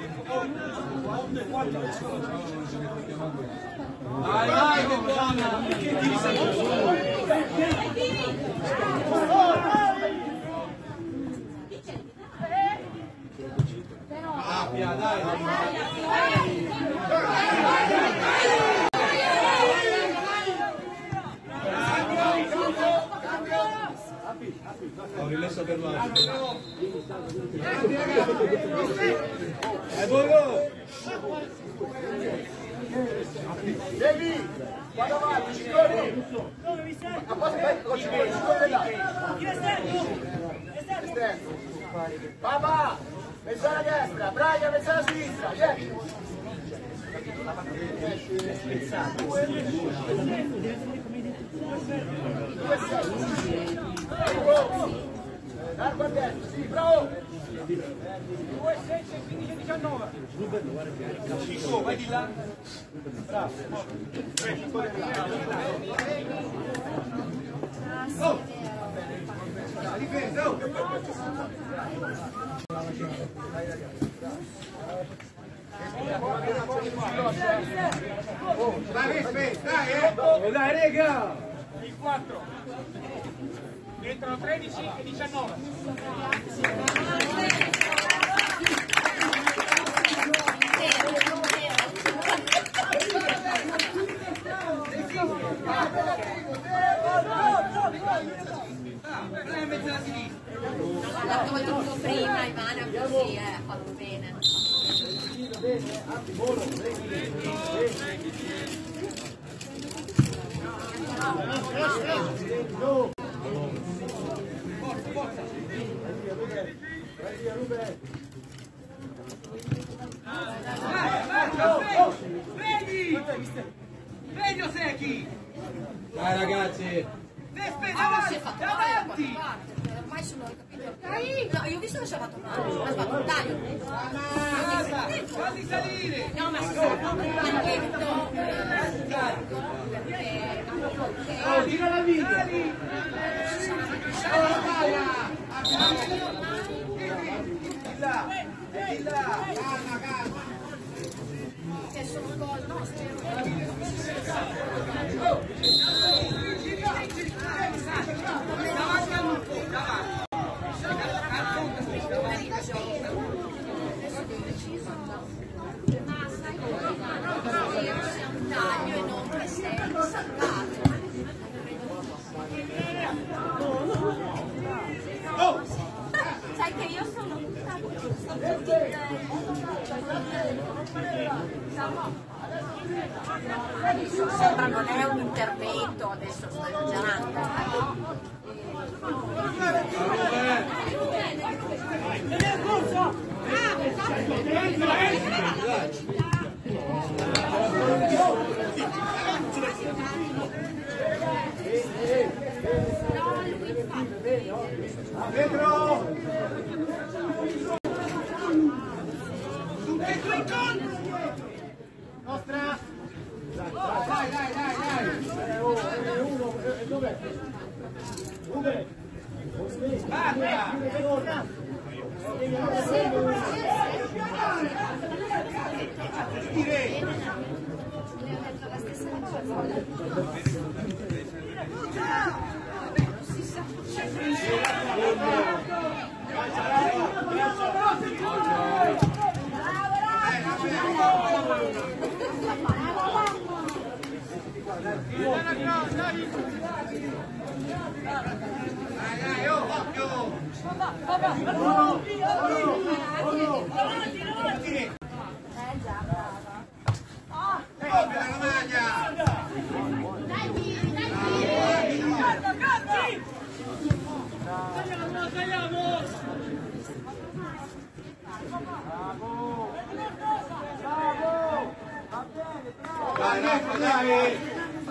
Dai, dai, che buona! Che Appia, dai! Ho rimesso per l'altro. E Borgo! Devi! Vado avanti, ci corri! A posto, vai, ci corri, ci corri là! Esterno! Papà! Mezzala destra, Braga, mezzala sinistra, vieni! Largo a destra, sì, bravo! due, sei, quindici, diciannove! Cico, vai di là! Bravo! Oh! Difesa, oh! Vai, Vespe, dai, eh! Oh, dai, rega! Il quattro! Entrano tredici e diciannove! Ah, L'ha tolto prima Ivana così, eh, ha fatto bene. Vedi! Vedi Oseki! Dai ragazzi! Ah, si è fatto male da qualche parte, ormai sono capito. No, io ho visto che si è fatto male, ha fatto un taglio. Falli salire! No, ma si è fatto un pacchetto perché Oh, tira la vita! Di là! Di là! che sono gol nostri. Davanti al lupo, davanti. Taglio e non che sei saltato. Sai che io sono tutta sembra non è un intervento, adesso sto esagerando. Pedro! Nostra! Dai, dai, dai, dai! Uno, dov'è? Dove? Guarda! Dai, dai, oh, occhio! Copia la maglia! Dai, dai, dai!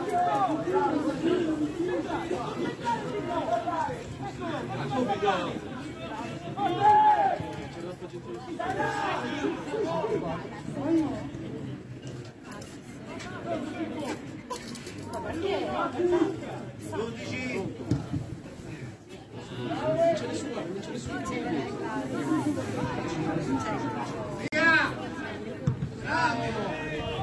dodici via! Bravo!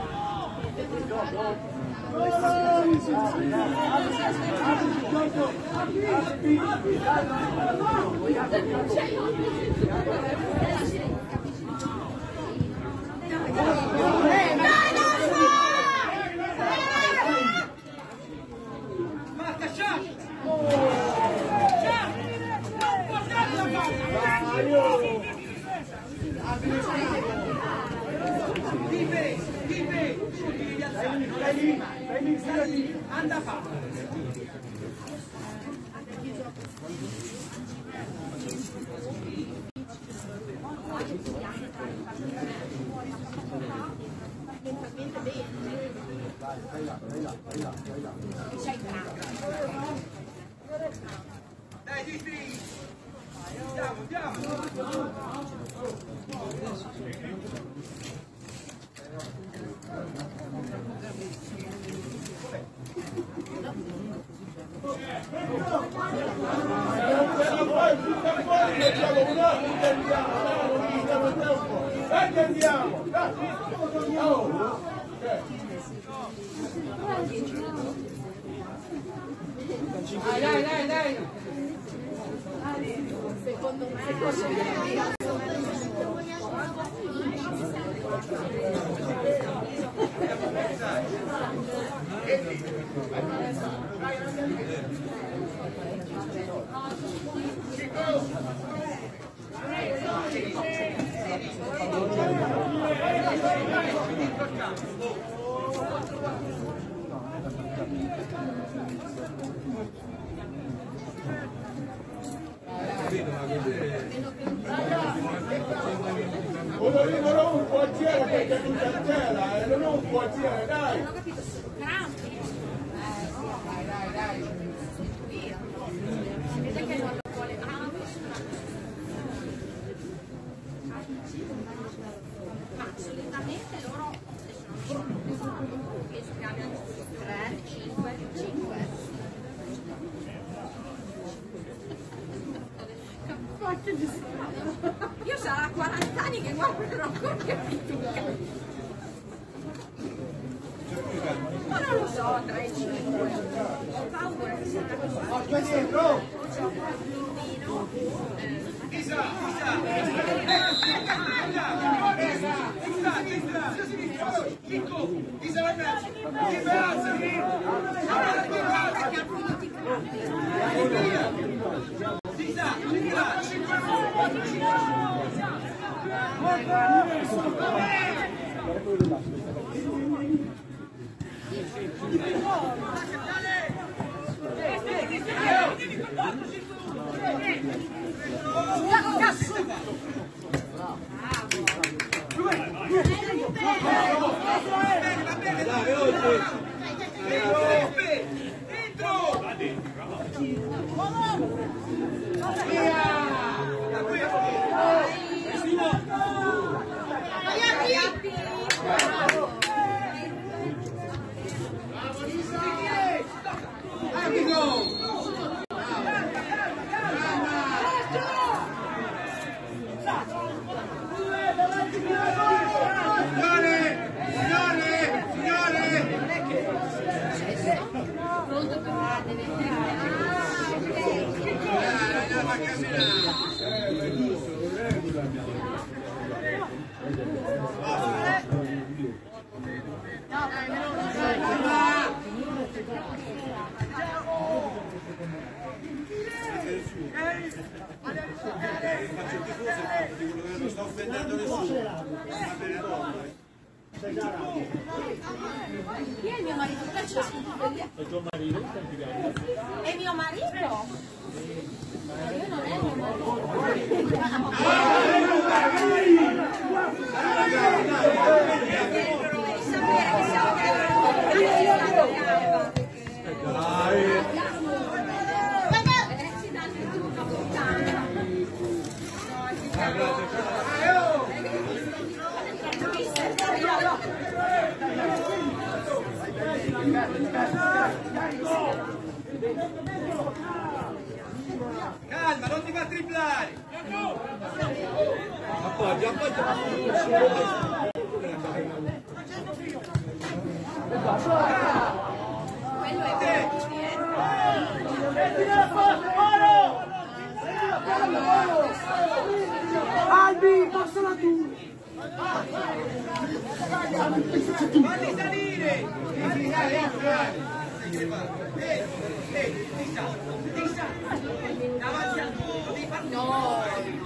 Basta, Sciacca! Vive, vive! Devi alzare. Anda a fare. Dai, Distri! Andiamo, andiamo! Andiamo! Dai, dai, dai, dai! Secondo me Dai, Non un portiere perché è tutta in tela, non un portiere, dai! Non ho capito, crampi? Dai, dai, dai. Si vede che non lo vuole. Ah, ma solitamente loro adesso non so, penso che abbiano tre, cinque, cinque. Io sarà quaranta anni che guardo non ho ancora capito. Ma non lo so, tre e cinque. Ho paura che sia una cosa. Occhio dietro! C'è un bambino. Isa, Isa! Picco! Isa la mezzo! Che piazza! Perché appunto ti cambi. Isa! Isa! Non sto offendendo nessuno. Chi è il mio marito? Cosa c'ha? È tuo marito? È mio marito? Io non è mio marito. Devi sapere che siamo Calma, non ti fa triplare! Appoggia, appoggia! quello è te! Albi, passala tu! Falli salire! Falli salire! Ehi, ehi, Lisa, Lisa! Davanti al tuo, devi far no!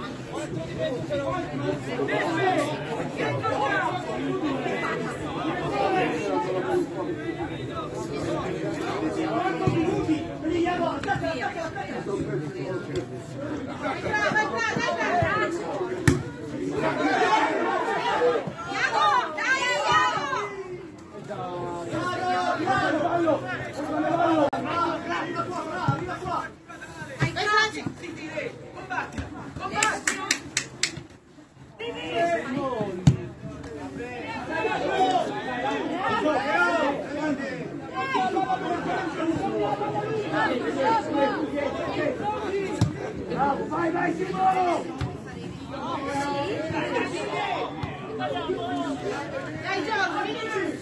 Bravo, vai, vai Simone! Dai gioco, vieni giù!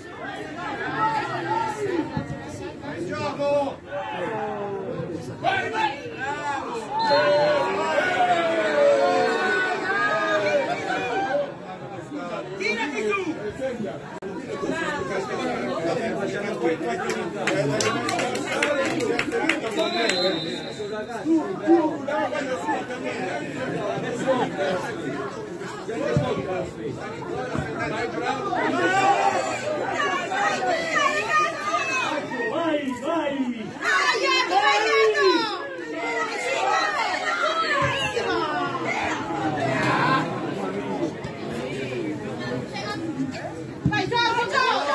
Vai gioco! Vai, vai! Tirati su! Vai, vai! Vai, Giorgio, Giorgio!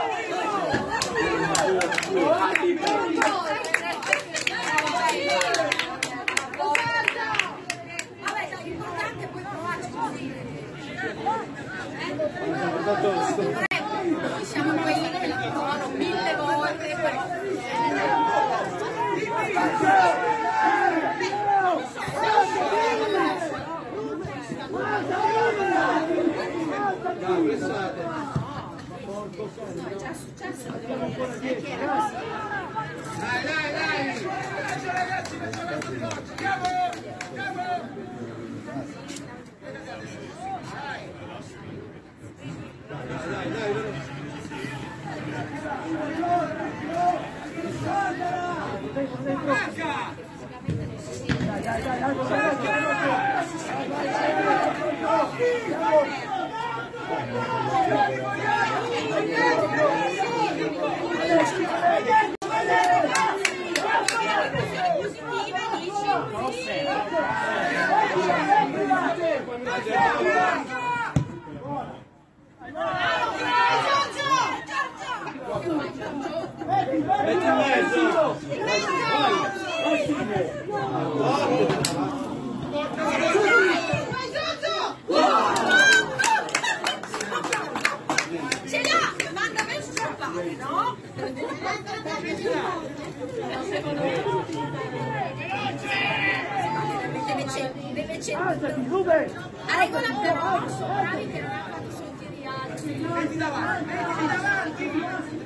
Vabbè, dai, l'importante è poi provarci così. Noi siamo quelli che la provano mille volte e è già successo, devo dire, che era così. Dai, dai, dai! Adesso ragazzi, facciamo il controllo! Andiamo! Andiamo! Dai, dai, dai! Manca! Dai, dai, dai! Metti in mezzo! In Ce l'ha! Manda per scappare, no? Deve centrare. Ah, eccola però, sono bravi che non hanno fatto sotto i altri. Metti davanti, metti davanti!